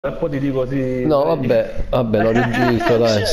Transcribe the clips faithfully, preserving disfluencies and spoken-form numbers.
E poi ti dico sì. No, vabbè, vabbè, lo registro, dai.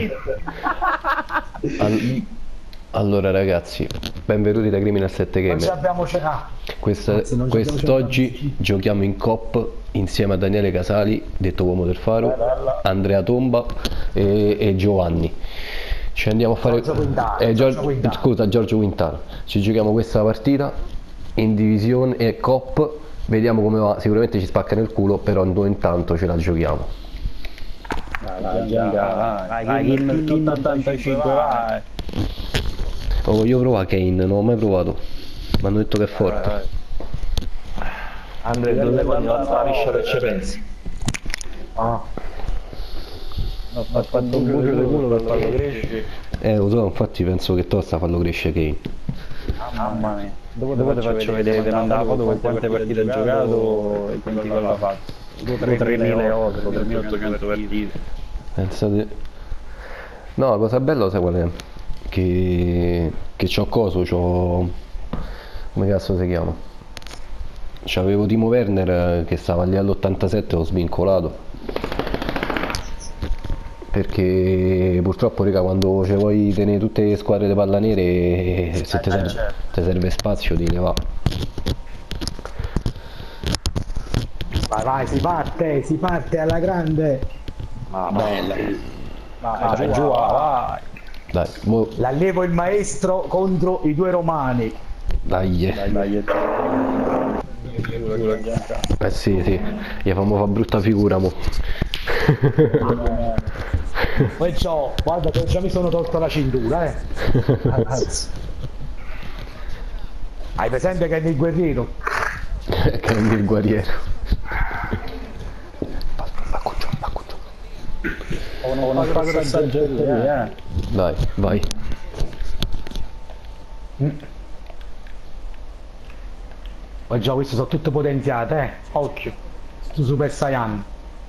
All- allora, ragazzi, benvenuti da Criminal sette Non ci Gamer. abbiamo cenato. Questa- Anzi, non ci abbiamo Quest'oggi giochiamo in coop insieme a Daniele Casali, detto Uomo del Faro, Andrea Tomba e, e Giovanni. Ci andiamo a fare. Giorgio Quintana, eh, Giorgio Giorgio- Quintana. Scusa, Giorgio Quintana. Ci giochiamo questa partita in divisione e coop. Vediamo come va. Sicuramente ci spacca nel culo, però noi intanto ce la giochiamo. Dai, dai, dai, Kim ottantacinque, vai. Oh, voglio provare Kane, non l'ho mai provato. Mi hanno detto che è forte. Andrea, dove vuoi la liscia che ci pensi? Ah, Ho fatto un bucio di culo per farlo crescere. Eh, lo so, infatti penso che tosta farlo crescere Kane. Mamma mia. Dopo, dopo ti faccio vedere, ti mando la foto con quante partite ha giocato e quanti gol ha fatto. tremila tremilaottocento partite. Pensate. No, la cosa bella sai qual è? Che. Che c'ho coso, c'ho. Come cazzo si chiama? C'avevo Timo Werner che stava lì all'ottantasette, l'ho svincolato. Perché purtroppo, raga, quando ci vuoi tenere tutte le squadre di pallanere, se ti serve, ti serve spazio, ti ne va. vai, vai, si parte, si parte alla grande. Ah, bella. Vai, giù, vai. Dai, mo, L'allievo il maestro contro i due romani. dai. Dai, dai. Eh sì, sì, gli famo fa brutta figura, mo. Poi ciò, guarda che già mi sono tolto la cintura, eh. Hai presente che è il guerriero? Che è il guerriero. Bacco giù, bacco giù. Ho una passaggio lì, eh. Dai, vai. Poi già queste sono tutte potenziate, eh. Occhio. Su Super Saiyan.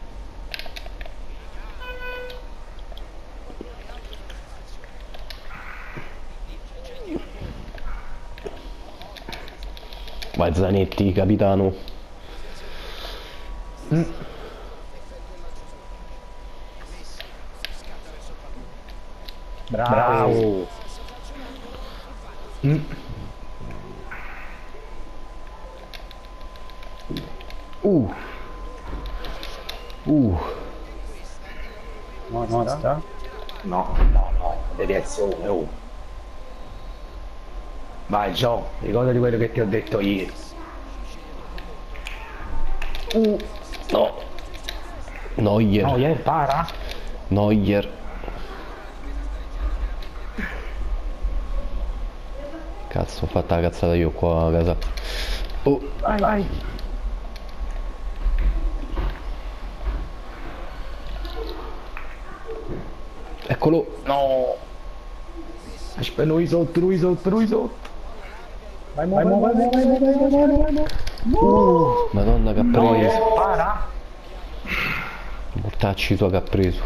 Vai Zanetti, capitano. Mm. Bravo. Mm. Uh. Uh. No, no, sta. No, no, no, devi essere uno, uno. Vai Gio, ricordati quello che ti ho detto ieri. Uh. No. Neuer. No, ieri para? Neuer. Cazzo, ho fatto la cazzata io qua a casa. Oh. Vai, vai. Eccolo. No. Aspetta, lui sotto, lui sotto, lui sotto. Vai, vai, vai, vai, vai, vai, vai, vai, vai, vai. Uh. Madonna che ha No, preso. eh, para? Mortacci tua che ha preso.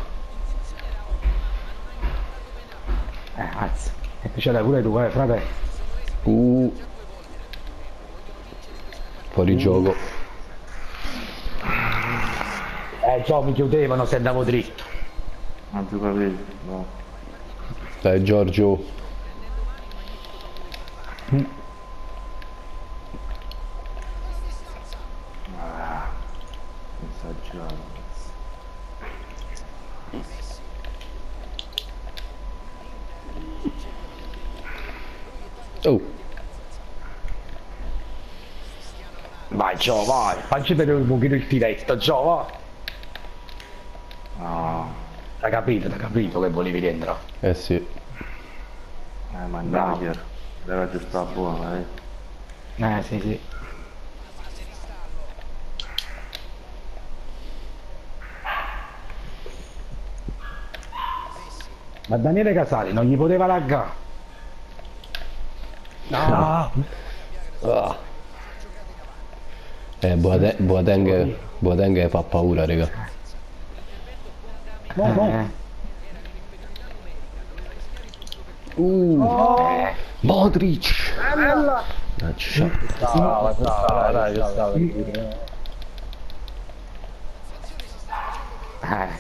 Eh, cazzo. E ce l'hai pure tu, eh, frate. Uh. Fuori gioco. Eh, Gio, mi chiudevano se andavo dritto. Non ti capisco, no. Dai Giorgio. Esagerato. Oh. Vai, Gio, vai. Facci vedere un pochino il filetto, Gio, va. No. T'ha capito, t'ha capito che volevi rientrare. Eh sì. Eh, ma Neuer. Deve ci sta buona, eh. Eh, sì, sì. Ma Daniele Casali non gli poteva laggare. No. Ah. Eh, Boate- Boateng, Boateng fa paura, raga. No, no. Uh. Eh. Modric. Bella. Mannaggia. Stava, stava, dai, io stavo. Eh.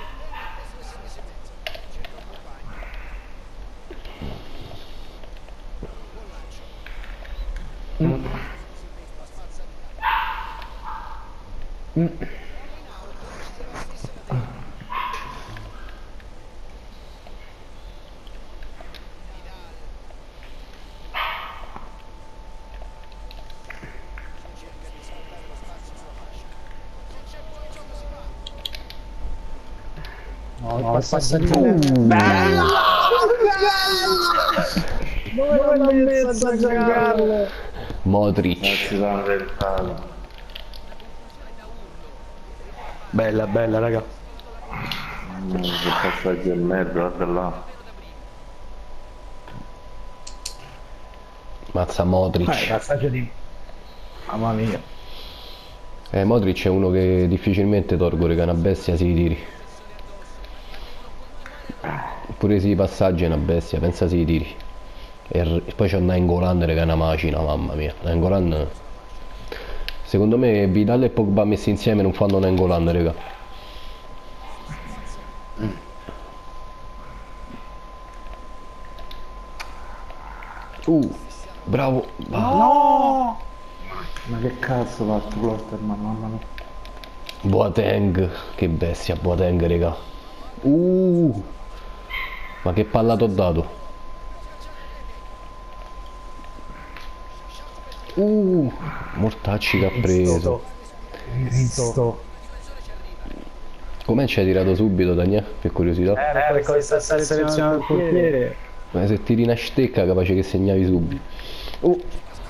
Mm. Mm. No, No, il passaggio. passaggio. Bella! Dove l'ha messa Giancarlo? Modric. Bella, bella, raga. Mm, che passaggio in mezzo, guarda là. Mazza Eh, Modric. passaggio di... Mamma mia. Eh, Modric è uno che difficilmente tolgo, raga, una bestia si tiri. Pure se i passaggi è una bestia, pensa si tiri. E, r- e poi c'è Nainggolan, raga, è una macina, mamma mia. Nainggolan... Secondo me Vidal e Pogba messi insieme non fanno Nainggolan, raga. Uh, bravo. No! Ma che cazzo va sto Klosterman, mamma mia. Boateng, che bestia Boateng, raga. Uh, ma che palla t'ho dato. Uh, Mortacci che ha preso. Visto. Com'è ci hai tirato subito, Daniele? Per curiosità. Eh, per questa selezione del portiere. Ma se tiri una stecca capace che segnavi subito. Uh.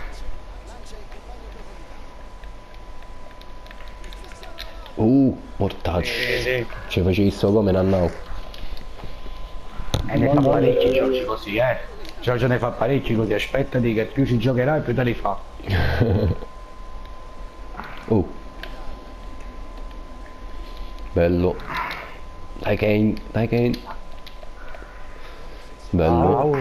Uh, Mortacci. Sì, sì. Ci facevi sto come Nannau. E ne fa parecchi Giorgio così, eh. Giorgio ne fa parecchi così, aspettati che più ci giocherà e più te li fa. Uh. Bello. Dai Kane, dai Kane. Bello. Ah, oh.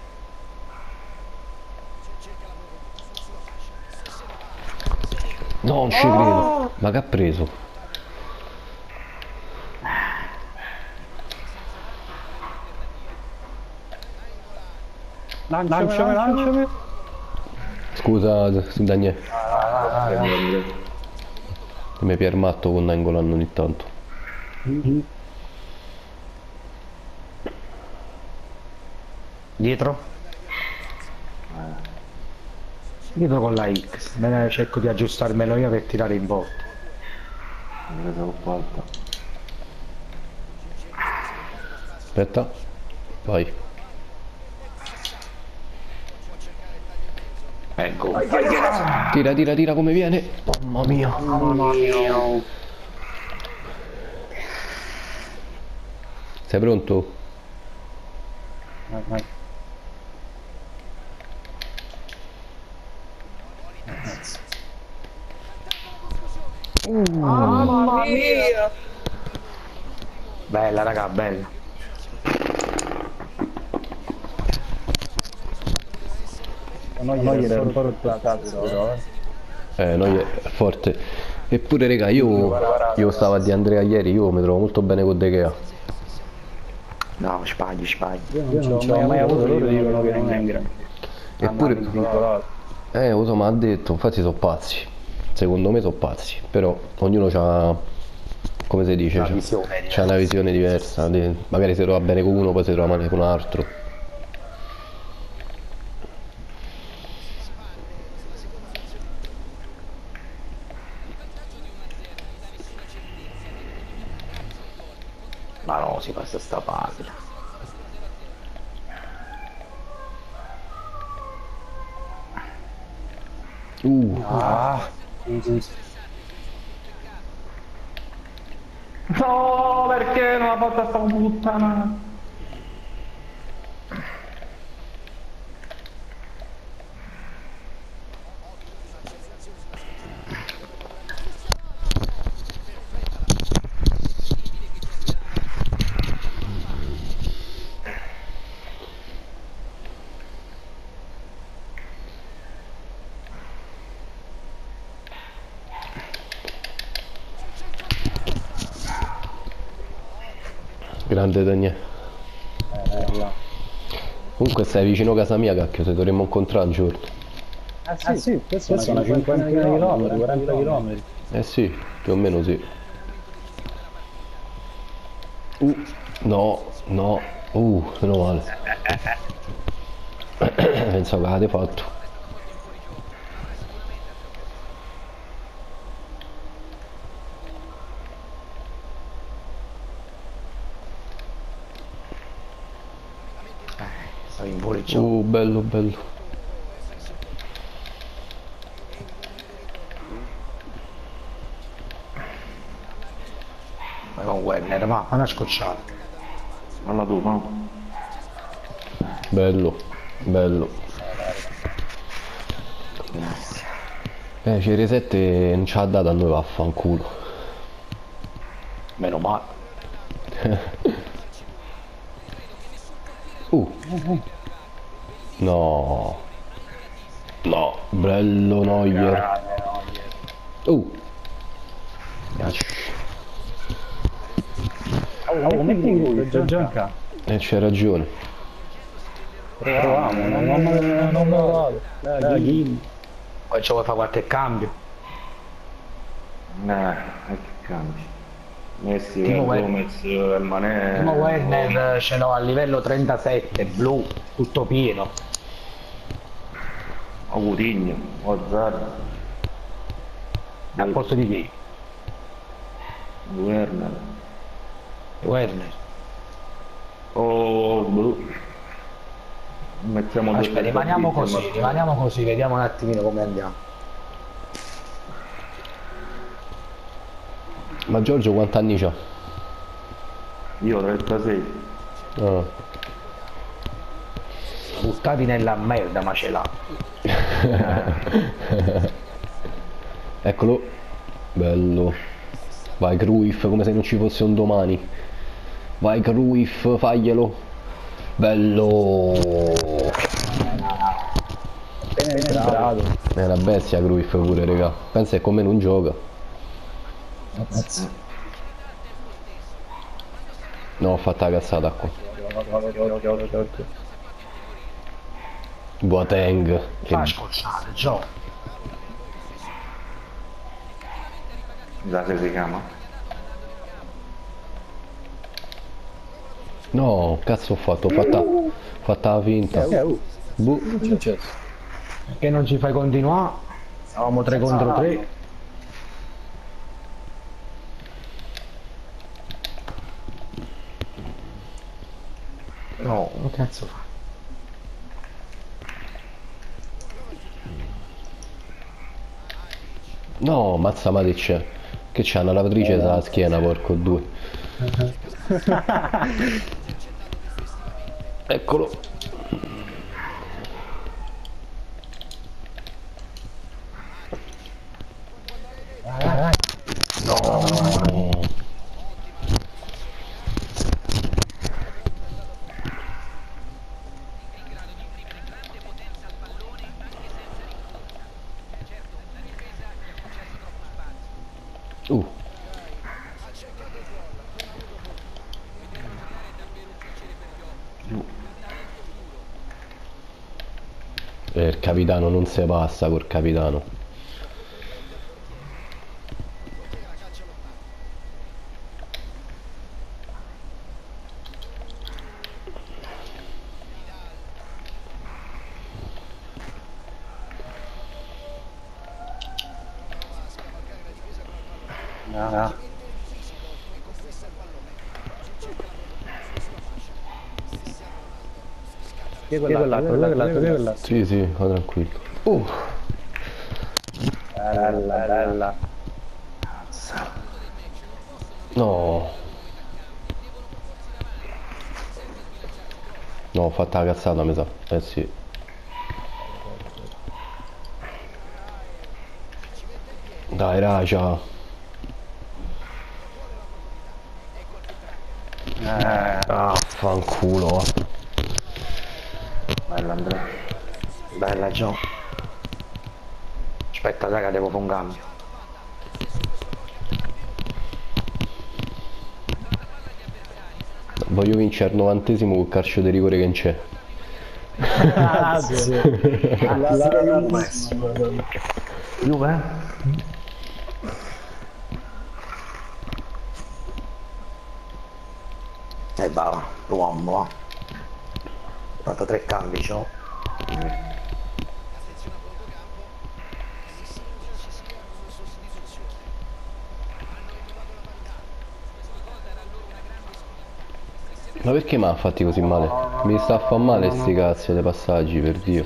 No, non ci credo. Ma che ha preso? Lanciami, lanciami. Scusa, su Daniele. Mi piermatto con Nainggolan ogni tanto. Dietro? Dietro con la X, me ne cerco di aggiustarmelo io per tirare in volta. Mi presa troppo alta. Aspetta. Vai. Ecco. Tira, tira, tira come viene. Mamma mia. Mamma mia. Sei pronto? Vai, vai. Mamma mia. Bella raga, bella. Noi gli era un po' rotto però, eh. Eh, noi è forte. Eppure, raga, io, io stavo a di Andrea ieri, io mi trovo molto bene con De Gea. No, sbagli, sbagli. Io non ci ho mai avuto, loro dicono che non è un grande. Eppure, Piccolo. eh, lo so, ma ha detto, infatti sono pazzi. Secondo me sono pazzi, però ognuno ha, come si dice, Una c'ha- visione c'ha una visione diversa. di- Magari si trova bene con uno, poi si trova male con un altro. Ma no, si passa sta pagina. Uh, Ah, sì, sì, sì. No, perché non la porta sta puttana? Grande Daniele. Eh, là. Comunque stai vicino a casa mia, cacchio, se dovremmo incontrare un giorno. Ah sì, sì, questo sono cinquanta chilometri, quaranta chilometri. Eh sì, più o meno sì. Uh, no, no, uh, meno male. Pensavo che avete fatto. Stai in voleggio. Uh, bello, bello. Ma con Werner, va, una scocciata. Alla tu, ma. Bello, bello. Eh, C R sette non ci ha dato a noi, vaffanculo. Meno male. Uh. No. No, bello Neuer. Uh. Oh, metti in giù, Gianca. E c'hai ragione. Proviamo, non non me non me lo vado. Dai, Gil. Poi ci vuoi fare qualche cambio. Eh, e che cambi. Messi, Timo Werner. Gomez, il Manè. Timo Werner ce l'ho a livello trentasette, blu, tutto pieno. O Coutinho, o Zara, Al posto di chi? Werner. Werner. O blu. Mettiamo due Aspetta, rimaniamo trequartiste, così, ma- rimaniamo così, vediamo un attimino come andiamo. Ma Giorgio quanti anni c'ha? Io trentasei. Ah. Buttati nella merda, ma ce l'ha. Eccolo. Bello. Vai Cruyff, come se non ci fosse un domani. Vai Cruyff, faglielo. Bello. Appena entrato. È una bestia Cruyff pure, raga. Pensa che con me non gioca. No, ho fatto la cazzata qua. Boateng. Fa Che... scocciare, Gio. Da che si chiama? No, cazzo ho fatto? Ho fatta, ho fatta la finta. Eh, uh, Boh. che è successo? Perché non ci fai continuare? Eravamo tre contro tre. No, che cazzo fa? No, mazza Matic. Che c'ha una lavatrice sulla schiena, porco due. Eccolo. Vai, vai, vai. No. Uh. Eh, il capitano non si passa col capitano. Ah. Che quell'altro, che quell'altro, che quell'altro. Sì, sì, va tranquillo. Uh. Bella, bella. No. No, ho fatto la cazzata, mi sa. Eh sì. Dai, Raja. Eh, Ah, fanculo. Bella Andrea. Bella Gio. Aspetta, raga, devo fare un cambio. Voglio vincere al novantesimo col calcio di rigore che non c'è. Grazie. Juve? E va, l'uomo, va. Ho fatto tre cambi, ciò. Ma perché mi ha fatti così male? Mi sta a far male sti cazzo dei passaggi, per Dio.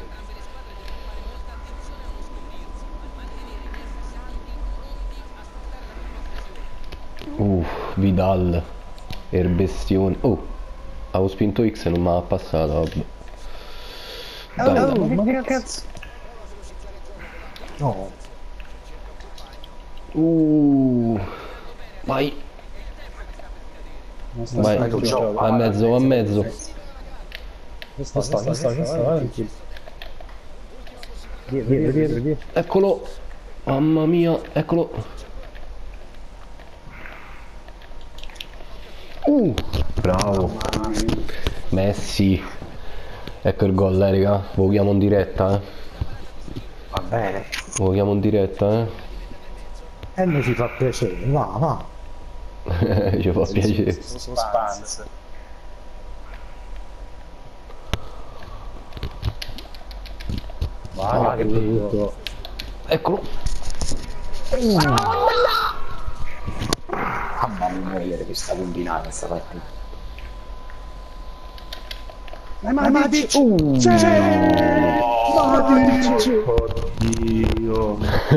Uff, Vidal. Erbestione. Oh, avevo spinto X e non mi ha passato, vabbè. Dai, Oh, dai. ma che cazzo? No. Uh, vai. Vai, va a mezzo, va a mezzo. Sta, sta, sta, sta, sta, dietro, dietro, dietro. Eccolo. Mamma mia, eccolo. Uh, bravo. Messi. Ecco il gol, eh, raga. Lo chiamo in diretta, eh. Va bene. Lo chiamo in diretta, eh. E mi ci fa piacere, va, va. Ci fa piacere. Suspense. Vai, va, che brutto. Eccolo. Mamma mia, vedere che sta combinando questa partita. Ma Matic! Uh, c'è! Matic! Oddio.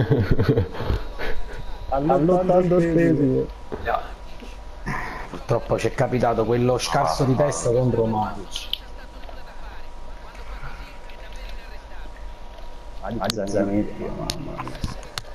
All'ottanta stesimo. Purtroppo ci è capitato quello scarso di testa contro Matic. Zanetti, mamma mia.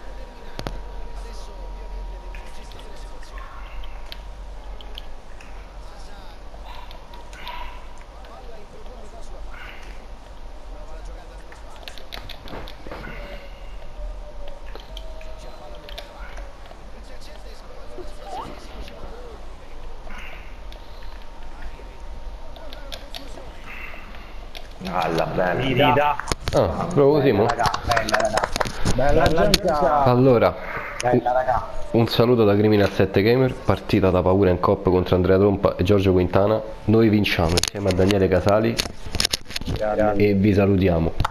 Alla bella. Dida. Ah, proprio Simo. Bella Gianca. Allora, Bella raga. un saluto da Criminal sette Gamer, partita da paura in coppa contro Andrea Trompa e Giorgio Quintana. Noi vinciamo insieme a Daniele Casali e vi salutiamo.